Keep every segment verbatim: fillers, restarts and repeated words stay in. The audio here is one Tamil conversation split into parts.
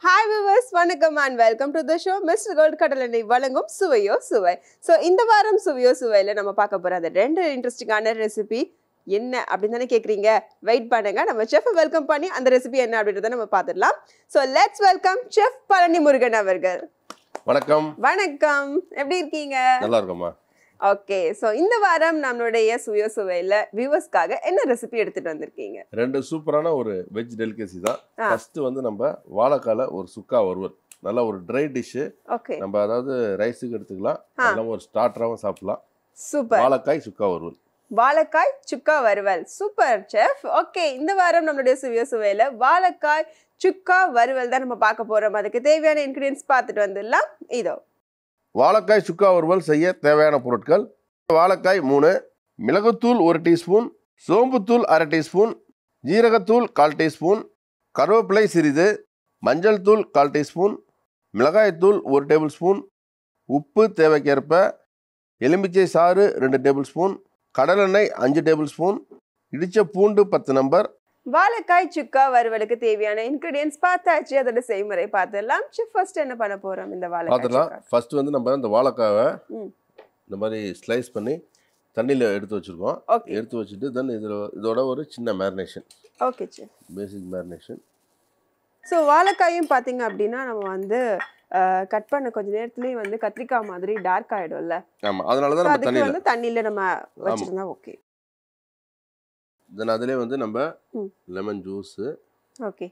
Hi viewers, வணக்கம் and welcome to the show Mister Gold கடலெண்ணெய் வழங்கும் சுவையோ சுவை. So இந்த வாரம் சுவையோ சுவையில நம்ம பார்க்க போற அந்த ரெண்டு இன்ட்ரெஸ்டிங்கான ரெசிபி என்ன அப்படின்னு தானே கேக்குறீங்க. வெயிட் பண்ணுங்க, நம்ம செஃப் வெல்கம் பண்ணி அந்த ரெசிபி என்ன அப்படின்றத நம்ம பார்த்துடலாம். So let's welcome chef Palani Murugan அவர்கள். வணக்கம். வணக்கம், எப்படி இருக்கீங்க? நல்லா இருக்கோமா. ஓகே, சோ இந்த வாரம் நம்மளுடைய சுவையோ சுவையில வியூவர்ஸ்க்காக என்ன ரெசிபி எடுத்துட்டு வந்திருக்கீங்க? ரெண்டு சூப்பரான ஒரு வெஜ் டெலிகசி தான். ஃபர்ஸ்ட் வந்து நம்ம வாழைக்கால ஒரு சுக்கா வறுவல், நல்ல ஒரு ட்ரை டிஷ். ஓகே, நம்ம அதாவது ரைஸுக்கு எடுத்துக்கலாம், அதெல்லாம் ஒரு ஸ்டார்டராகவும் சாப்பிடலாம். சூப்பர். வாழைக்காய் சுக்கா வறுவல். வாழைக்காய் சுக்கா வறுவல், சூப்பர் செஃப். ஓகே, இந்த வாரம் நம்மளுடைய சுவையோ சுவையில வாழைக்காய் சுக்கா வறுவல் தான் நம்ம பார்க்க போறோம். அதுக்கு தேவையான இன்கிரியன்ஸ் பார்த்துட்டு வந்துடலாம். இதோ வாழைக்காய் சுக்கா வறுவல் செய்ய தேவையான பொருட்கள்: வாழைக்காய் மூணு, மிளகுத்தூள் ஒரு டீஸ்பூன், சோம்புத்தூள் அரை டீஸ்பூன், ஜீரகத்தூள் கால் டீஸ்பூன், கருவேப்பிலை சிறிது, மஞ்சள் தூள் கால் டீஸ்பூன், மிளகாய்த்தூள் ஒரு டேபிள் ஸ்பூன், உப்பு தேவைக்கேற்ப, எலுமிச்சை சாறு ரெண்டு டேபிள் ஸ்பூன், கடலெண்ணெய் அஞ்சு டேபிள் ஸ்பூன், இடிச்ச பூண்டு பத்து நம்பர். வாழைக்காய் சுக்கா வறுவலுக்கு தேவையான இன்கிரியன்ஸ் பார்த்தாச்சு, அதோட செய்முறை பார்த்துடலாம். செஃப் ஃபர்ஸ்ட் என்ன பண்ண போறோம் இந்த வாழைக்காய்? பார்த்துடலாம். ஃபர்ஸ்ட் வந்து நம்ம இந்த வாழைக்காவை இந்த மாதிரி ஸ்லைஸ் பண்ணி தண்ணியில் எடுத்து வச்சுருக்கோம். எடுத்து வச்சுட்டு தென் இதில் இதோட ஒரு சின்ன marination. Okay chef, basic marination. So வாழைக்காயும் பார்த்தீங்க அப்படின்னா நம்ம வந்து கட் பண்ண கொஞ்ச நேரத்துலேயே வந்து கத்திரிக்காய் மாதிரி டார்க் ஆகிடும்ல. ஆமாம், அதனால தான் நம்ம தண்ணியில் வந்து தண்ணியில் நம்ம வச்சுருந்தா ஓகே. தென் அதிலே வந்து நம்ம லெமன் ஜூஸு, ஓகே,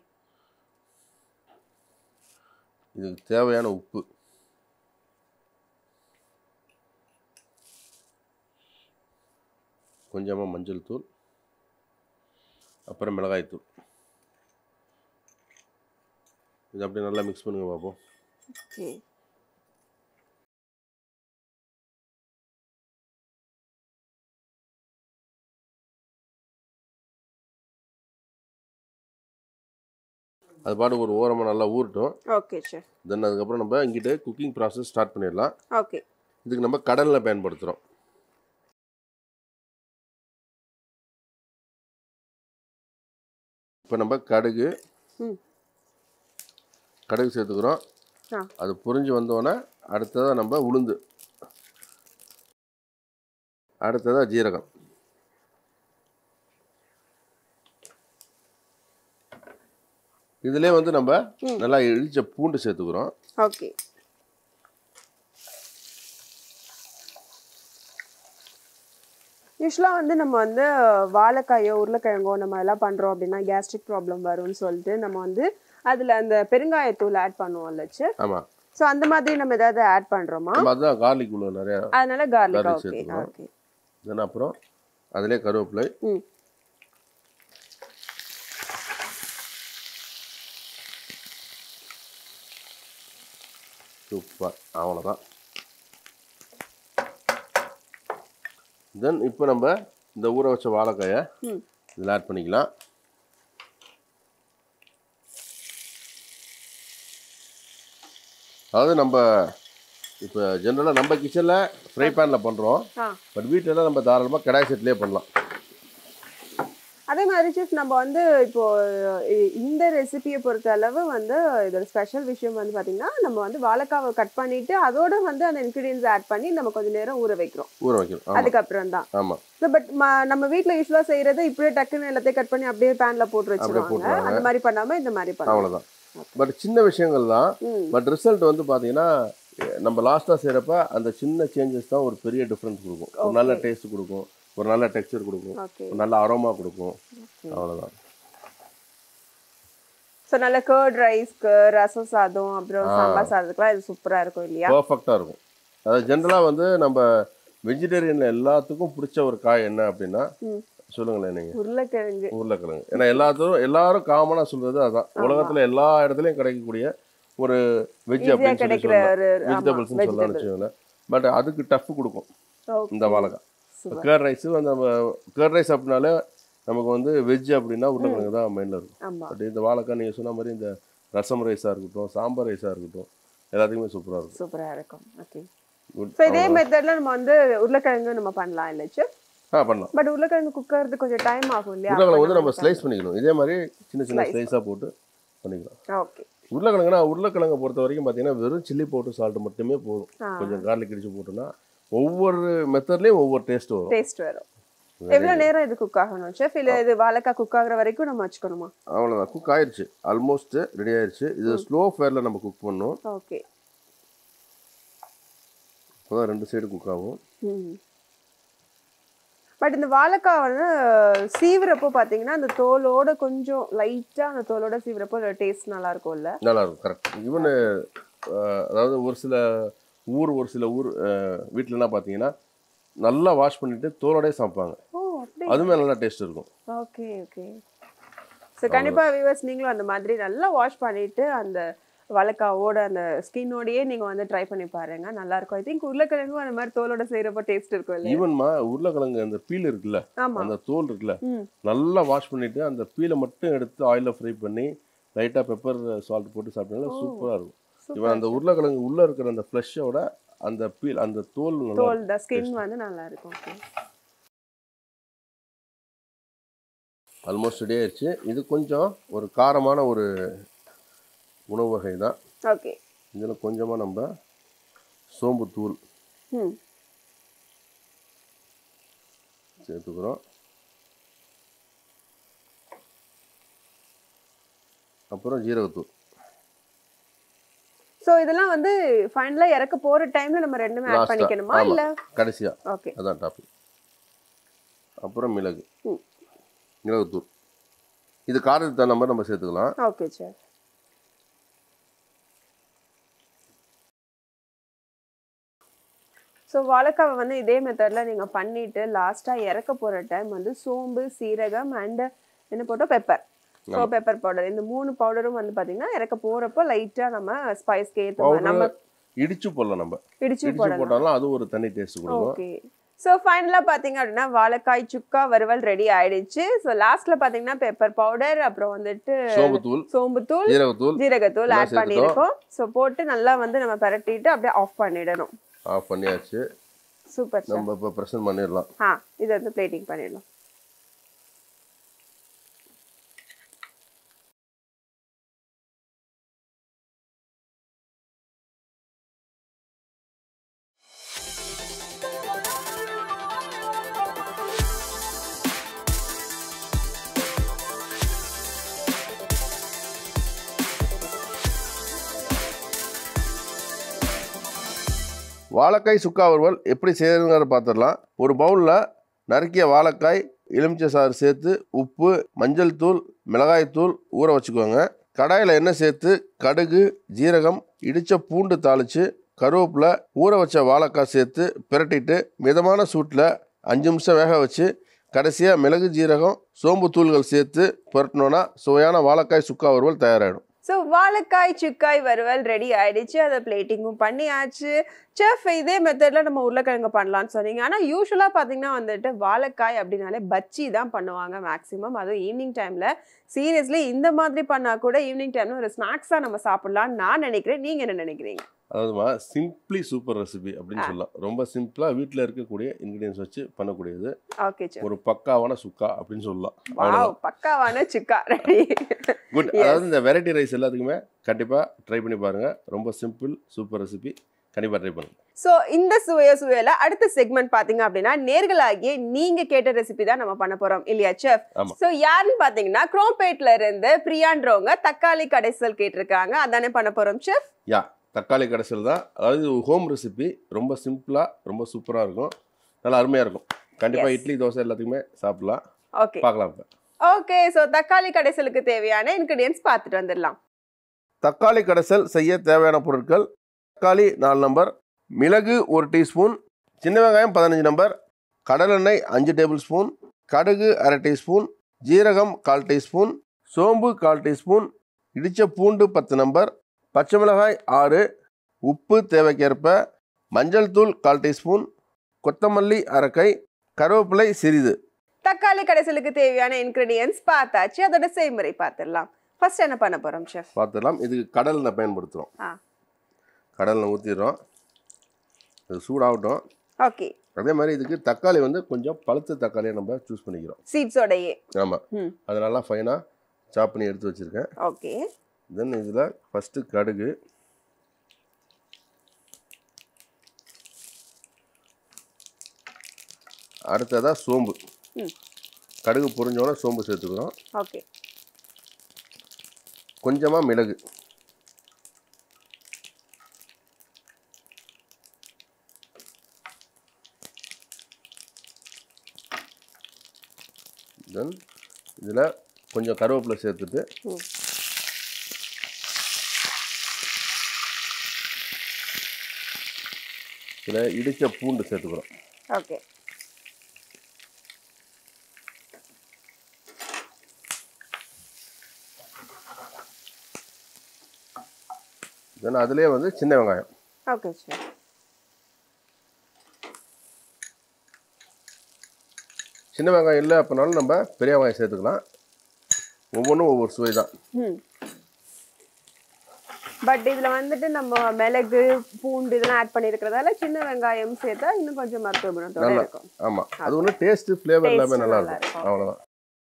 இதுக்கு தேவையான உப்பு, கொஞ்சமாக மஞ்சள் தூள், அப்புறம் மிளகாய் தூள். இது அப்படியே நல்லா மிக்ஸ் பண்ணுங்க பார்ப்போம். ஓகே, அது பாட்டு ஒரு ஓரமாக நல்லா ஊறட்டும். Okay sir. தென் அதுக்கப்புறம் நம்ம இங்கிட்ட குக்கிங் ப்ராசஸ் ஸ்டார்ட் பண்ணிடலாம். ஓகே, இதுக்கு நம்ம கடலில் பயன்படுத்துகிறோம். இப்போ நம்ம கடுகு கடுகு சேர்த்துக்கிறோம். அது புரிஞ்சு வந்தோடனே அடுத்ததாக நம்ம உளுந்து, அடுத்ததாக ஜீரகம், இதுலேயே வந்து நம்ம நல்லா இடிச்ச பூண்டு சேர்த்துக்கிறோம். ஓகே, யூஸ்வலாக வந்து நம்ம வந்து வாழைக்காயோ உருளைக்கிழங்கோ நம்ம எல்லாம் பண்ணுறோம் அப்படின்னா கேஸ்ட்ரிக் ப்ராப்ளம் வரும்னு சொல்லிட்டு நம்ம வந்து அதில் அந்த பெருங்காயத்தூள் ஆட் பண்ணுவோம்ல சார். ஆமாம், ஸோ அந்த மாதிரி நம்ம ஏதாவது ஆட் பண்ணுறோமா? அதுதான் கார்லிக் உள்ள நிறையா, அதனால கார்லிக். Okay okay. தென் அப்புறம் அதிலே கருவேப்பிலை, ம் சூப்பர், அவ்வளோதான். தென் இப்போ நம்ம இந்த ஊற வச்ச வாழைக்காயை இதில் ஆட் பண்ணிக்கலாம். அதாவது நம்ம இப்போ ஜென்ரலாக நம்ம கிச்சனில் ஃப்ரை பேனில் பண்ணுறோம், பட் வீட்டிலலாம் நம்ம தாராளமாக கடாய் செட்லேயே பண்ணலாம். அதே மாதிரி செஃப் நம்ம வந்து இப்போ இந்த ரெசிபியை பொறுத்த அளவு வந்து இதோட ஸ்பெஷல் விஷயம் வந்து பார்த்தீங்கன்னா நம்ம வந்து வாழைக்காவை கட் பண்ணிட்டு அதோட வந்து அந்த இன்கிரியன்ஸ் ஆட் பண்ணி நம்ம கொஞ்சம் நேரம் ஊற வைக்கிறோம். ஊற வைக்கிறோம் அதுக்கப்புறம் தான். ஆமாம். ஸோ பட் நம்ம வீட்டில் யூஸ்வலாக செய்யறது இப்படியே டக்குன்னு எல்லாத்தையும் கட் பண்ணி அப்படியே பேனில் போட்டு வச்சுருவாங்க. அந்த மாதிரி பண்ணாமல் இந்த மாதிரி பண்ணலாம், அவ்வளோதான். பட் சின்ன விஷயங்கள் தான், பட் ரிசல்ட் வந்து பார்த்தீங்கன்னா நம்ம லாஸ்ட்டாக செய்கிறப்ப அந்த சின்ன சேஞ்சஸ் தான் ஒரு பெரிய டிஃப்ரென்ஸ் கொடுக்கும். ஒரு நல்ல டேஸ்ட் கொடுக்கும், ஒரு நல்ல டெக்ஸ்சர் கொடுக்கும், ஒரு நல்ல அரோமா கொடுக்கும், அவ்வளோதான். ஸோ நல்ல கர்ட் ரைஸ்க்கு, ரசம் சாதம், அப்புறம் சாம்பார் சாதத்துக்குலாம் இது சூப்பராக இருக்கும் இல்லையா? பர்ஃபெக்டாக இருக்கும். அதாவது ஜென்ரலாக வந்து நம்ம வெஜிடேரியனில் எல்லாத்துக்கும் பிடிச்ச ஒரு காய் என்ன அப்படின்னா சொல்லுங்களேன் நீங்கள்? உருளைக்கிழங்கு. உருளைக்கிழங்கு. ஏன்னா எல்லாத்துக்கும் எல்லாரும் காமனாக சொல்கிறது அதான். உலகத்தில் எல்லா இடத்துலையும் கிடைக்கக்கூடிய ஒரு வெஜ் அப்படின்னு சொல்லி சொல்லலாம், வெஜிடபிள்ஸ்ன்னு சொல்லலாம்னு வச்சுக்கோங்களேன். பட் அதுக்கு டஃப் கொடுக்கும் இந்த வாழைக்காய். கேர்ட் ரைஸு வந்து நம்ம கேர்ட் ரைஸ் அப்படின்னாலே நமக்கு வந்து வெஜ் அப்படின்னா உருளைக்கிழங்கு தான் மைண்டில் இருக்கும். பட் இந்த வாழைக்காய் நீங்கள் சொன்ன மாதிரி இந்த ரசம் ரைஸாக இருக்கட்டும், சாம்பார் ரைஸாக இருக்கட்டும், எல்லாத்துக்குமே சூப்பராக இருக்கும். சூப்பராக இருக்கும். ஓகே, ஸோ இதே மெத்தடில் நம்ம வந்து உருளைக்கிழங்கு நம்ம பண்ணலாம் இல்லை சார்? ஆ பண்ணலாம். பட் உருளைக்கிழங்கு குக்கறது கொஞ்சம் டைம் ஆகும் இல்லையா? உருளைக்கிழங்கு வந்து நம்ம ஸ்லைஸ் பண்ணிக்கணும். இதே மாதிரி சின்ன சின்ன ஸ்லைஸாக போட்டு பண்ணிக்கலாம். ஓகே, உருளைக்கிழங்குனா உருளைக்கிழங்கை பொறுத்த வரைக்கும் பார்த்தீங்கன்னா வெறும் சில்லி பவுடர் சால்ட் மட்டுமே போதும். கொஞ்சம் கார்லிக் இடிச்சு போட்டோம்னா ஒவ்வொரு மெத்தட்லேயும் ஒவ்வொரு டேஸ்ட் வரும். டேஸ்ட் வரும். எவ்வளோ நேரம் இது குக் ஆகணும் செஃப்? இல்லை இது வாழைக்காய் குக் ஆகுற வரைக்கும் நம்ம வச்சுக்கணுமா? அவ்வளோதான், குக் ஆயிடுச்சு, ஆல்மோஸ்ட் ரெடி ஆயிடுச்சு. இது ஸ்லோ ஃபயரில் நம்ம குக் பண்ணணும். ஓகே. அப்போதான் ரெண்டு சைடு குக் ஆகும். பட் இந்த வாழைக்காய் வந்து சீவுறப்போ பார்த்தீங்கன்னா அந்த தோலோட கொஞ்சம் லைட்டாக அந்த தோலோட சீவுறப்போ டேஸ்ட் நல்லா இருக்கும்ல? நல்லா இருக்கும், கரெக்ட். ஈவன் அதாவது ஒரு சில ஊர் ஒரு சில ஊர் வீட்டிலலாம் பார்த்தீங்கன்னா நல்லா வாஷ் பண்ணிட்டு தோலோடய சமைப்பாங்க. அதுவுமே நல்லா டேஸ்ட் இருக்கும். Okay okay. ஸோ கண்டிப்பாக வியூவர்ஸ் நீங்களும் அந்த மாதிரி நல்லா வாஷ் பண்ணிட்டு அந்த வாழைக்காவோட அந்த ஸ்கின்னோடையே நீங்கள் வந்து ட்ரை பண்ணி பாருங்க, நல்லா இருக்கும். ஐ திங்க் உருளைக்கிழங்கும் அந்த மாதிரி தோலோட செய்கிறப்ப டேஸ்ட் இருக்கும் இல்லை? ஈவன்மா உருளைக்கிழங்கு அந்த பீல் இருக்குல்ல, அந்த தோல் இருக்குல்ல, நல்லா வாஷ் பண்ணிட்டு அந்த பீலை மட்டும் எடுத்து ஆயிலில் ஃப்ரை பண்ணி லைட்டாக பெப்பர் சால்ட் போட்டு சாப்பிட்டீங்கன்னா சூப்பராக இருக்கும். இவன் அந்த உருளைக்கிழங்கு உள்ளே இருக்கிற அந்த ஃப்ளஷோட அந்த பீல் அந்த தோல் தோல் த ஸ்கின் வந்து நல்லா இருக்கும். ஆல்மோஸ்ட் ரெடி ஆயிடுச்சு. இது கொஞ்சம் ஒரு காரமான ஒரு உணவு வகை தான். ஓகே. இதில் கொஞ்சமாக நம்ம சோம்பு தூள் சேர்த்துக்கிறோம். அப்புறம் ஜீரகத்தூள். சோ இதெல்லாம் வந்து ஃபைனலா இறக்க போற டைம்ல நம்ம ரெண்டுமே ஆட் பண்ணிக்கணுமா இல்ல கடைசியா? ஓகே, அதான் டாபிக். அப்புறம் மிளகு, மிளகு தூள். இது காரத்துக்கு தகுந்த மாதிரி நம்ம சேர்த்துக்கலாம். Okay sir. ஸோ வாழைக்காவை வந்து இதே மெத்தடில் நீங்கள் பண்ணிவிட்டு லாஸ்ட்டாக இறக்க போகிற டைம் வந்து சோம்பு, சீரகம் அண்டு என்ன போட்டோம், பெப்பர், ஸோ பெப்பர் பவுடர், இந்த மூணு பவுடரும் வந்து பார்த்தீங்கன்னா இறக்க போகிறப்போ லைட்டாக நம்ம ஸ்பைஸ்க்கு ஏற்ற நம்ம இடிச்சு போடலாம். நம்ம இடிச்சு போட்டாலும் அது ஒரு தனி டேஸ்ட் கொடுக்கும். ஓகே. ஸோ ஃபைனலாக பார்த்தீங்க அப்படின்னா வாழைக்காய் சுக்கா வறுவல் ரெடி ஆயிடுச்சு. ஸோ லாஸ்ட்டில் பார்த்தீங்கன்னா பெப்பர் பவுடர், அப்புறம் வந்துட்டு சோம்புத்தூள், சோம்புத்தூள், ஜீரகத்தூள் ஜீரகத்தூள் ஆட் பண்ணியிருக்கோம். ஸோ போட்டு நல்லா வந்து நம்ம பரட்டிட்டு அப்படியே ஆஃப் பண்ணிடணும். ஆஃப் பண்ணியாச்சு. சூப்பர். நம்ம இப்போ பிரசன்ட் பண்ணிடலாம். ஆ, இது வந்து பிளேட்டிங் பண்ணிடலாம். வாழைக்காய் சுக்கா வறுவல் எப்படி செய்யறதுங்கிறத பார்த்துடலாம். ஒரு பவுலில் நறுக்கிய வாழைக்காய், எலுமிச்சை சாறு சேர்த்து உப்பு, மஞ்சள் தூள், மிளகாய் தூள் ஊற வச்சுக்கோங்க. கடாயில் எண்ணெய் சேர்த்து கடுகு, ஜீரகம், இடித்த பூண்டு தாளித்து, கருவேப்பிலை, ஊற வச்ச வாழைக்காய் சேர்த்து பிரட்டிட்டு மிதமான சூட்டில் அஞ்சு நிமிஷம் வேக வச்சு கடைசியாக மிளகு, ஜீரகம், சோம்பு தூள்கள் சேர்த்து புரட்டினோன்னா சுவையான வாழைக்காய் சுக்கா வறுவல் தயாராகிடும். ஸோ வாழைக்காய் சுக்காய் வறுவல் ரெடி ஆயிடுச்சு. அதை பிளேட்டிங்கும் பண்ணியாச்சு. செஃப் இதே மெத்தடில் நம்ம உருளைக்கிழங்கு பண்ணலான்னு சொன்னீங்க. ஆனால் யூஸ்வலாக பார்த்தீங்கன்னா வந்துட்டு வாழைக்காய் அப்படின்னாலே பஜ்ஜி தான் பண்ணுவாங்க மேக்ஸிமம், அதுவும் ஈவினிங் டைமில். சீரியஸ்லி இந்த மாதிரி பண்ணால் கூட ஈவினிங் டைமில் ஒரு ஸ்நாக்ஸாக நம்ம சாப்பிட்லான்னு நான் நினைக்கிறேன். நீங்கள் என்ன நினைக்கிறீங்க? அதாவதுமா சிம்பிளி சூப்பர் ரெசிபி அப்படின்னு சொல்லலாம். ரொம்ப சிம்பிளாக வீட்டில் இருக்கக்கூடிய இன்க்ரீடியன்ஸ் வச்சு பண்ணக்கூடியது. ஓகே, ஒரு பக்காவான சுக்கா அப்படின்னு சொல்லலாம். வாவ், பக்காவான சுக்கா ரெடி. குட். அதாவது இந்த வெரைட்டி ரைஸ் எல்லாத்துக்குமே கண்டிப்பாக ட்ரை பண்ணி பாருங்க. ரொம்ப சிம்பிள் சூப்பர் ரெசிபி, கண்டிப்பாக ட்ரை பண்ணுங்க. ஸோ இந்த சுவையோ சுவையில அடுத்த செக்மெண்ட் பார்த்தீங்க அப்படின்னா நேர்களாகிய நீங்க கேட்ட ரெசிபி தான் நம்ம பண்ண போறோம் இல்லையா செஃப்? ஸோ யாருன்னு பார்த்தீங்கன்னா குரோம்பேட்ல இருந்து பிரியான்றவங்க தக்காளி கடைசல் கேட்டிருக்காங்க. அதானே பண்ண போறோம் செஃப்? யா, தக்காளி கடைசல் தான். அதாவது ஹோம் ரெசிபி, ரொம்ப சிம்பிளாக ரொம்ப சூப்பராக இருக்கும், நல்லா அருமையாக இருக்கும். கண்டிப்பாக இட்லி, தோசை எல்லாத்துக்குமே சாப்பிடலாம். ஓகே, பார்க்கலாம் இப்போ. ஓகே. ஸோ தக்காளி கடைசலுக்கு தேவையான இன்கிரிடியன்ஸ் பார்த்துட்டு வந்துடலாம். தக்காளி கடைசல் செய்ய தேவையான பொருட்கள்: தக்காளி நாலு நம்பர், மிளகு ஒரு டீஸ்பூன், சின்ன வெங்காயம் பதினஞ்சு நம்பர், கடலெண்ணெய் அஞ்சு டேபிள் ஸ்பூன், கடுகு அரை டீஸ்பூன், ஜீரகம் கால் டீஸ்பூன், சோம்பு கால் டீஸ்பூன், இடித்த பூண்டு பத்து நம்பர், பச்சை மிளகாய் ஆறு, உப்பு தேவைக்கேற்ப, மஞ்சள் தூள் கால் டீஸ்பூன், கொத்தமல்லி அரைக்கை, கருவேப்பிலை சிறிது. தக்காளி கடைசலுக்கு தேவையான இன்கிரிடியன்ஸ் பார்த்தாச்சு. அதோட செய்முறை பார்த்துடலாம். ஃபர்ஸ்ட் என்ன பண்ண போறோம் செஃப்? பார்த்துடலாம். இதுக்கு கடலெண்ணெய் பயன்படுத்துகிறோம். கடலெண்ணெய் ஊற்றிடுறோம், இது சூடாகட்டும். ஓகே. அதே மாதிரி இதுக்கு தக்காளி வந்து கொஞ்சம் பழுத்த தக்காளியை நம்ம சூஸ் பண்ணிக்கிறோம், சீட்ஸோடையே. ஆமாம். அது நல்லா ஃபைனாக சாப் பண்ணி எடுத்து வச்சுருக்கேன். ஓகே. தென் இதில் ஃபஸ்ட்டு கடுகு, அடுத்ததாக சோம்பு. கடுகு பொரிஞ்சோட சோம்பு சேர்த்துக்கிறோம். ஓகே. கொஞ்சமாக மிளகு, தென் இதில் கொஞ்சம் கருவேப்பிலை சேர்த்துட்டு இதில் இடித்த பூண்டு சேர்த்துக்கிறோம். ஓகே. தென் அதுலேயே வந்து சின்ன வெங்காயம். Okay sir. சின்ன வெங்காயம் இல்லை அப்படின்னாலும் நம்ம பெரிய வெங்காயம் சேர்த்துக்கலாம். ஒவ்வொன்றும் ஒவ்வொரு சுவை தான். பட் இதில் வந்துட்டு நம்ம மிளகு பூண்டு இதெல்லாம் ஆட் பண்ணியிருக்கிறதால சின்ன வெங்காயம் சேர்த்தா இன்னும் கொஞ்சம் மருத்துவ குணத்தோட இருக்கும். ஆமாம், அது ஒன்று டேஸ்ட்டு ஃப்ளேவர் எல்லாமே நல்லா இருக்கும். அவ்வளோதான்.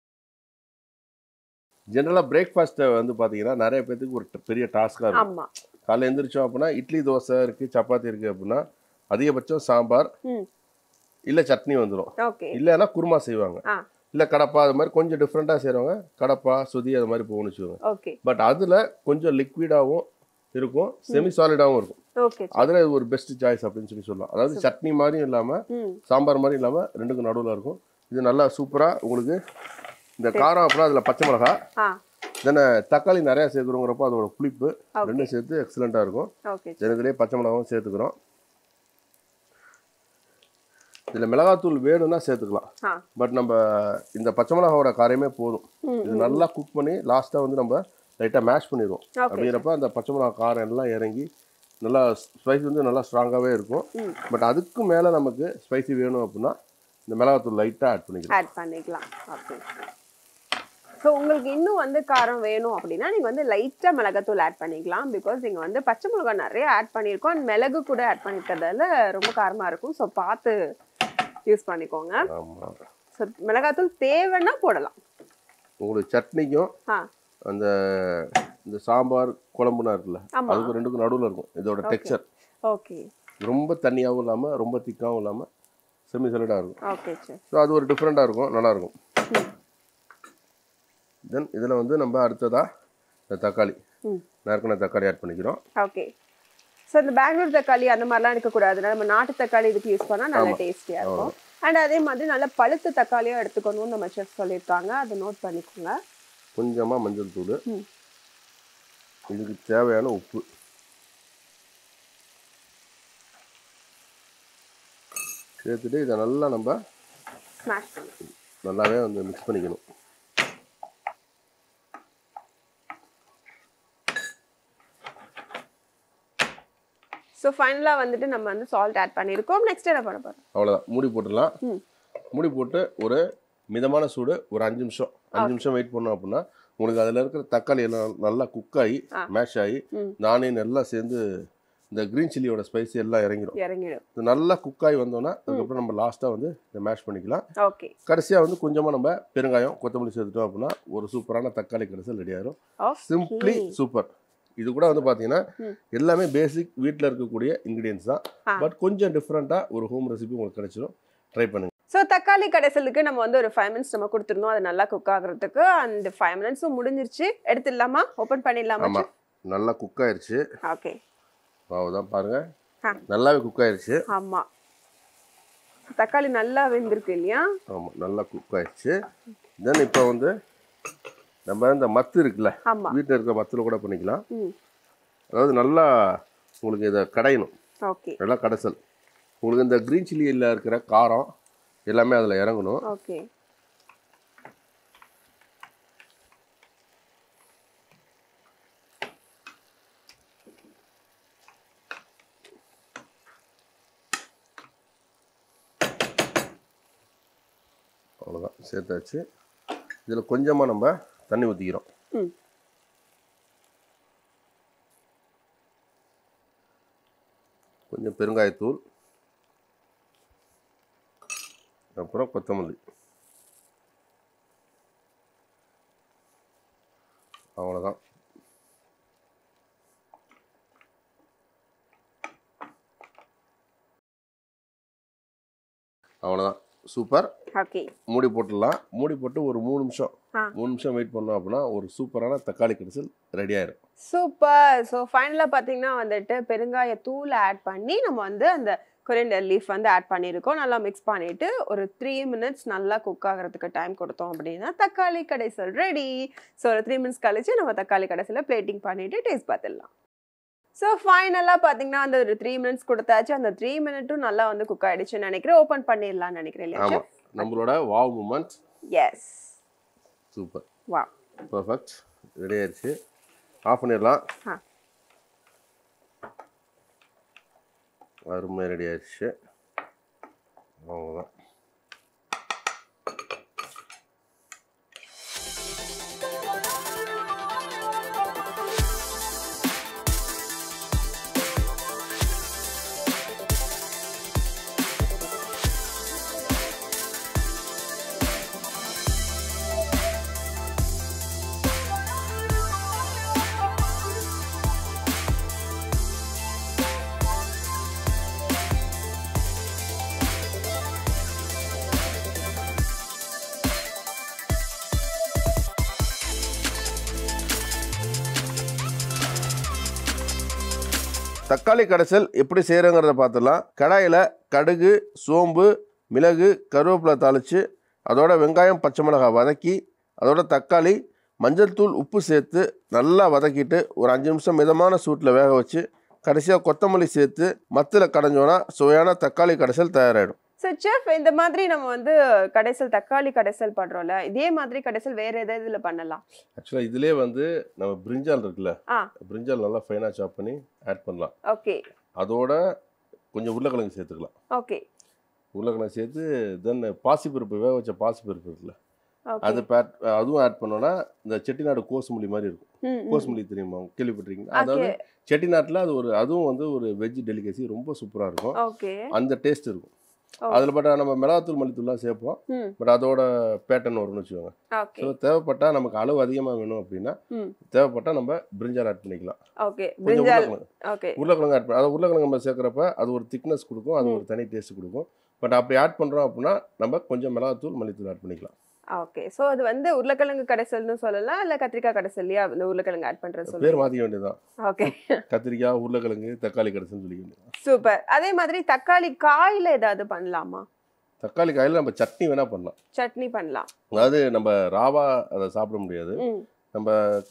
ஜென்ரலாக பிரேக்ஃபாஸ்ட்டை வந்து பார்த்தீங்கன்னா நிறைய பேருக்கு ஒரு பெரிய டாஸ்காக இருக்கும். ஆமாம். காலையில் எழுந்திரிச்சோம் அப்படின்னா இட்லி தோசை இருக்குது, சப்பாத்தி இருக்குது அப்படின்னா அதிகபட்சம் சாம்பார் இல்லை சட்னி வந்துடும். இல்லைன்னா குருமா செய்வாங்க, இல்லை கடப்பா, அது மாதிரி கொஞ்சம் டிஃப்ரெண்ட்டாக செய்கிறவங்க கடப்பா சுதி அது மாதிரி போகணும்னு வச்சுக்கோங்க. பட் அதில் கொஞ்சம் லிக்விடாகவும் இருக்கும், செமி சாலிடாகவும் இருக்கும். அதில் ஒரு பெஸ்ட் சாய்ஸ் அப்படின்னு சொல்லி சொல்லலாம். அதாவது சட்னி மாதிரியும் இல்லாமல் சாம்பார் மாதிரியும் இல்லாமல் ரெண்டுக்கும் நடுவில் இருக்கும். இது நல்லா சூப்பராக உங்களுக்கு இந்த காரம் அப்படின்னா அதில் பச்சை மிளகா தென்ன தக்காளி நிறையா சேர்க்குறோங்கிறப்போ அதோட புளிப்பு ரெண்டும் சேர்த்து எக்ஸலண்ட்டாக இருக்கும். இதுலேயே பச்சை மிளகாவும் சேர்த்துக்கிறோம். இதில் மிளகாத்தூள் வேணும்னா சேர்த்துக்கலாம். பட் நம்ம இந்த பச்சை மிளகாவோட காரமே போதும். இது நல்லா குக் பண்ணி லாஸ்ட்டாக வந்து நம்ம லைட்டாக மேஷ் பண்ணிடுவோம். அப்படிங்கிறப்ப அந்த பச்சை மிளகா காரம் எல்லாம் இறங்கி நல்லா ஸ்பைசி வந்து நல்லா ஸ்ட்ராங்காகவே இருக்கும். பட் அதுக்கு மேலே நமக்கு ஸ்பைசி வேணும் அப்படின்னா இந்த மிளகாத்தூள் லைட்டாக ஆட் பண்ணிக்கலாம் ஆட் பண்ணிக்கலாம் ஓகே. ஸோ உங்களுக்கு இன்னும் வந்து காரம் வேணும் அப்படின்னா நீங்கள் வந்து லைட்டாக மிளகாத்தூள் ஆட் பண்ணிக்கலாம். பிகாஸ் நீங்கள் வந்து பச்சை மிளகா நிறைய ஆட் பண்ணியிருக்கோம் அண்ட் மிளகு கூட ஆட் பண்ணியிருக்கிறதால ரொம்ப காரமாக இருக்கும். ஸோ பார்த்து யூஸ் பண்ணிக்கோங்க. ஸோ மிளகாத்தூள் தேவைன்னா போடலாம். உங்களுக்கு சட்னிக்கும் அந்த இந்த சாம்பார் குழம்புனா இருக்குல்ல அதுக்கு ரெண்டுக்கும் நடுவில் இருக்கும் இதோட டெக்ஸ்சர். ஓகே. ரொம்ப தண்ணியாகவும் இல்லாமல் ரொம்ப திக்காகவும் இல்லாமல் செமி சாலிடாக இருக்கும். Okay sir. ஸோ அது ஒரு டிஃப்ரெண்ட்டாக இருக்கும், நல்லாயிருக்கும். தென் இதில் வந்து நம்ம அடுத்ததாக இந்த தக்காளி நறுக்கின தக்காளி ஆட் பண்ணிக்கிறோம். ஓகே. ஸோ இந்த பெங்களூர் தக்காளி அந்த மாதிரிலாம் இருக்கக்கூடாது, நம்ம நாட்டு தக்காளி இதுக்கு யூஸ் பண்ணால் நல்லா டேஸ்டியாக இருக்கும். அண்ட் அதே மாதிரி நல்ல பழுத்த தக்காளியும் எடுத்துக்கணும்னு நம்ம செஃப் சொல்லியிருக்காங்க, அதை நோட் பண்ணிக்கோங்க. கொஞ்சமாக மஞ்சள் தூள், இதுக்கு தேவையான உப்பு, சேர்த்துட்டு இதை நல்லா நம்ம நல்லாவே வந்து மிக்ஸ் பண்ணிக்கணும். ஸோ ஃபைனலாக வந்துட்டு நம்ம வந்து சால்ட் ஆட் பண்ணியிருக்கோம். நெக்ஸ்ட் என்ன பண்ண போகிறோம்? அவ்வளோதான், மூடி போட்டுடலாம். மூடி போட்டு ஒரு மிதமான சூடு ஒரு அஞ்சு நிமிஷம் அஞ்சு நிமிஷம் வெயிட் பண்ணோம் அப்படின்னா உங்களுக்கு அதில் இருக்கிற தக்காளி எல்லாம் நல்லா குக் ஆகி மேஷ் ஆகி நானேன் எல்லாம் சேர்ந்து இந்த க்ரீன் சில்லியோட ஸ்பைசி எல்லாம் இறங்கிடும். இறங்கிடும் இது நல்லா குக் ஆகி வந்தோன்னா அதுக்கப்புறம் நம்ம லாஸ்ட்டாக வந்து இதை மேஷ் பண்ணிக்கலாம். ஓகே. கடைசியாக வந்து கொஞ்சமாக நம்ம பெருங்காயம் கொத்தமல்லி சேர்த்துட்டோம் அப்படின்னா ஒரு சூப்பரான தக்காளி கடைசி ரெடி ஆயிரும். Simply super. இது கூட வந்து பார்த்தீங்கன்னா எல்லாமே பேசிக் வீட்டில் இருக்கக்கூடிய இன்க்ரீடியன்ஸ் தான். பட் கொஞ்சம் டிஃப்ரெண்ட்டாக ஒரு ஹோம் ரெசிபி உங்களுக்கு கிடைச்சிடும். ட்ரை பண்ணுங்க. ஸோ தக்காளி கடைசலுக்கு நம்ம வந்து ஒரு ஃபைவ் மினிட்ஸ் நம்ம கொடுத்துருந்தோம் அது நல்லா குக் ஆகுறதுக்கு. அந்த ஃபைவ் மினிட்ஸும் முடிஞ்சிருச்சு, எடுத்துடலாமா? ஓப்பன் பண்ணிடலாமா? ஆமாம், நல்லா குக் ஆயிடுச்சு. ஓகே. தான் பாருங்க நல்லாவே குக் ஆயிடுச்சு. ஆமாம், தக்காளி நல்லா வெந்திருக்கு இல்லையா? ஆமாம், நல்லா குக் ஆயிடுச்சு. தென் இப்போ வந்து நம்ம இந்த மத்து இருக்குல்ல, வீட்டில் இருக்கிற மத்தில் கூட பண்ணிக்கலாம். அதாவது நல்லா உங்களுக்கு இதை கடையணும். ஓகே. நல்லா கடைசல் உங்களுக்கு இந்த க்ரீன் சில்லியில் இருக்கிற காரம் எல்லாமே அதில் இறங்கணும். ஓகே. அவ்வளோதான், சேர்த்தாச்சு. இதில் கொஞ்சமாக நம்ம தண்ணி ஊற்றிக்கிறோம். கொஞ்சம் பெருங்காயத்தூள், அப்புறம் கொத்தமல்லி. அவ்வளோதான், அவ்வளோதான் சூப்பர். ஓகே மூடி போட்டுடலாம். மூடி போட்டு ஒரு மூணு நிமிஷம் ஆ. மூணு நிமிஷம் வெயிட் பண்ணோம் அப்படின்னா ஒரு சூப்பரான தக்காளி கடைசல் ரெடி ஆயிடும். சூப்பர். ஸோ ஃபைனலாக பார்த்தீங்கன்னா வந்துட்டு பெருங்காய தூள் ஆட் பண்ணி நம்ம வந்து அந்த கொரியண்டர் லீஃப் வந்து ஆட் பண்ணியிருக்கோம். நல்லா மிக்ஸ் பண்ணிட்டு ஒரு த்ரீ மினிட்ஸ் நல்லா குக் ஆகிறதுக்கு டைம் கொடுத்தோம் அப்படின்னா தக்காளி கடைசல் ரெடி. ஸோ ஒரு த்ரீ மினிட்ஸ் கழிச்சு நம்ம தக்காளி கடைசலில் பிளேட்டிங் பண்ணிட்டு டேஸ்ட் பார்த்துடலாம். ஸோ ஃபைனலாக பார்த்தீங்கன்னா அந்த ஒரு த்ரீ மினிட்ஸ் கொடுத்தாச்சு. அந்த த்ரீ மினிட்டும் நல்லா வந்து குக் ஆகிடுச்சுன்னு நினைக்கிறேன். ஓப்பன் பண்ணிடலாம்னு நினைக்கிறேன் இல்லையா? ஆமாம், நம்மளோட வாவ் மூமெண்ட். எஸ், சூப்பர், வா, பர்ஃபெக்ட், ரெடி ஆயிடுச்சு. ஆஃப் பண்ணிடலாம். ஆ, அருமையாக ரெடி ஆயிடுச்சு. அவ்வளோதான். தக்காளி கடைசல் எப்படி செய்கிறோங்கிறத பார்த்துடலாம். கடாயில் கடுகு, சோம்பு, மிளகு, கருவேப்பிலை தாளித்து அதோட வெங்காயம், பச்சை மிளகாய் வதக்கி அதோட தக்காளி, மஞ்சள் தூள், உப்பு சேர்த்து நல்லா வதக்கிட்டு ஒரு அஞ்சு நிமிஷம் மிதமான சூட்டில் வேக வச்சு கடைசியாக கொத்தமல்லி சேர்த்து மத்தில் கடைஞ்சோன்னா சுவையான தக்காளி கடைசல் தயாராகிடும். ஸோ செஃப், இந்த மாதிரி நம்ம வந்து கடைசல் தக்காளி கடைசல் பண்ணுறோம்ல, இதே மாதிரி கடைசல் வேறு எதாவது இதில் பண்ணலாம்? ஆக்சுவலாக இதிலே வந்து நம்ம பிரிஞ்சால் இருக்குல்ல, ஆ, பிரிஞ்சால் நல்லா ஃபைனாக சாப் பண்ணி ஆட் பண்ணலாம். ஓகே, அதோட கொஞ்சம் உருளைக்கிழங்கு சேர்த்துக்கலாம். ஓகே, உருளைக்கிழங்கு சேர்த்து தென் பாசிப்பருப்பு, வேக வச்ச பாசிப்பருப்பு இருக்குல்ல, ஓகே, அது பேட் அதுவும் ஆட் பண்ணோன்னா இந்த செட்டிநாடு கோசுமல்லி மாதிரி இருக்கும். ம், ம். கோசுமல்லி தெரியுமா, கேள்விப்பட்டிருக்கீங்களா? ஓகே, அதாவது செட்டிநாட்டில் அது ஒரு அதுவும் வந்து ஒரு வெஜ் டெலிகசி, ரொம்ப சூப்பராக இருக்கும். ஓகே, அந்த டேஸ்ட் இருக்கும். ஓ. அதில் பட் நம்ம மிளகாத்தூள், மல்லித்தூள்லாம் சேர்ப்போம். ம், பட் அதோட பேட்டர்ன் வரும்னு வச்சுக்கோங்க. ஓகே, ஸோ தேவைப்பட்டால் நமக்கு அளவு அதிகமாக வேணும் அப்படின்னா ம், தேவைப்பட்டால் நம்ம பிரிஞ்சால் ஆட் பண்ணிக்கலாம். ஓகே, கொஞ்சம் பிரிஞ்சால், உருளைக்கிழங்கு ஓகே, உருளைக்கிழங்கு ஆட் பண்ண அது உருளைக்கிழங்கு நம்ம சேர்க்குறப்ப அது ஒரு திக்னஸ் கொடுக்கும், அது ம். ஒரு தனி டேஸ்ட் கொடுக்கும். பட் அப்படி ஆட் பண்ணுறோம் அப்படின்னா நம்ம கொஞ்சம் மிளகாத்தூள், மல்லித்தூள் ஆட் பண்ணிக்கலாம். ஓகே. ஸோ அது வந்து உருளைக்கிழங்கு கடைசல்னு சொல்லலாம், இல்லை கத்திரிக்காய் கடைசல்லையா இந்த உருளைக்கிழங்கு ஆட் பண்ணுறது பேர் சொல்லுங்க. மாற்றிக்க வேண்டியதுதான். ஓகே, கத்திரிக்காய், உருளைக்கிழங்கு, தக்காளி கடைசல்னு சொல்லிக்க வேண்டியதுதான். சூப்பர். அதே மாதிரி தக்காளி காயில் ஏதாவது பண்ணலாமா? தக்காளி காயில் நம்ம சட்னி வேணால் பண்ணலாம். சட்னி பண்ணலாம். அதாவது நம்ம ராவா அதை சாப்பிட முடியாது. ம், நம்ம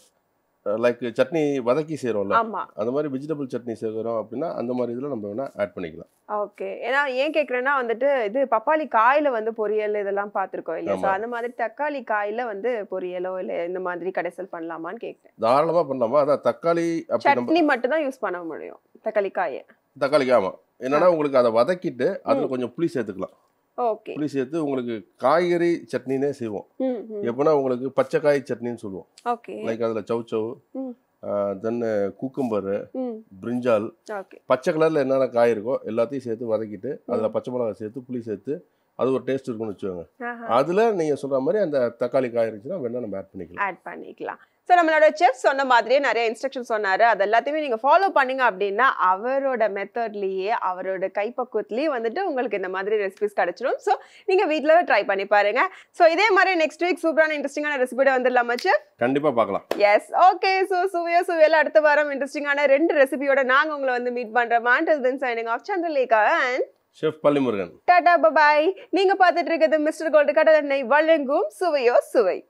லைக் சட்னி வதக்கி செய்கிறோம்ல, ஆமா, அந்த மாதிரி வெஜிடபிள் சட்னி செய்கிறோம் அப்படின்னா அந்த மாதிரி இதில் நம்ம வேணால் ஆட் பண்ணிக்கலாம். ஓகே. ஏன்னா ஏன் கேட்குறேன்னா வந்துட்டு இது பப்பாளி காயில வந்து பொரியல் இதெல்லாம் பார்த்துருக்கோம் இல்லையா? ஸோ ஆமா. அந்த மாதிரி தக்காளி காயில வந்து பொரியலோ இல்லை இந்த மாதிரி கடைசல் பண்ணலாமான்னு கேட்குறேன். தாராளமாக பண்ணலாமா? அதான் தக்காளி அப்படி நம்ம சட்னி மட்டும் தான் யூஸ் பண்ண முடியும் தக்காளி காயை. தக்காளிக்கு ஆமாம். என்னன்னா உங்களுக்கு அதை வதக்கிட்டு அதில் கொஞ்சம் புளி சேர்த்துக்கலாம். ஓகே, புளி சேர்த்து உங்களுக்கு காய்கறி சட்னினே செய்வோம். ம், ம், எப்படின்னா உங்களுக்கு பச்சைக்காய் சட்னின்னு சொல்லுவோம். ஓகே, லைக் அதில் சவுச்சவு, ம், தென் கூக்கம்பரு, ம், பிரிஞ்சால், ஓகே, பச்சை கலரில் என்னென்ன காய் இருக்கோ எல்லாத்தையும் சேர்த்து வதக்கிட்டு அதில் பச்சை மிளகாய் சேர்த்து புளி சேர்த்து அது ஒரு டேஸ்ட் இருக்குன்னு வச்சுக்கோங்க. ஆஹா, அதில் நீங்கள் சொல்கிற மாதிரி அந்த தக்காளி காய் இருந்துச்சுன்னா வேணால் நம்ம ஆட் பண்ணிக்கலாம். ஆட் பண்ணிக்கலாம். ஸோ நம்மளோட செஃப் சொன்ன மாதிரியே நிறைய இன்ஸ்ட்ரக்ஷன் சொன்னாரு. அது எல்லாத்தையுமே நீங்க ஃபாலோ பண்ணீங்க அப்படின்னா அவரோட மெத்தட்லயே அவரோட கைப்பக்குவத்திலேயே வந்துட்டு உங்களுக்கு இந்த மாதிரி ரெசிபிஸ் கிடைச்சிடும். ஸோ நீங்க வீட்ல ட்ரை பண்ணி பாருங்க. ஸோ இதே மாதிரி நெக்ஸ்ட் வீக் சூப்பரான இன்ட்ரெஸ்டிங்கான ரெசிபியோட வந்துடலாமா செஃப்? கண்டிப்பாக பார்க்கலாம். Yes, okay. ஸோ சுவையோ சுவையில அடுத்த வாரம் இன்ட்ரெஸ்டிங்கான ரெண்டு ரெசிபியோட நாங்க உங்களை வந்து மீட் பண்றோம். until then signing off, Chandralekha and chef Palanimurugan. Tata, bye. நீங்க பார்த்துட்டு இருக்கிறது மிஸ்டர் கோல்டு கடல் எண்ணெய் வழங்கும் சுவையோ சுவை.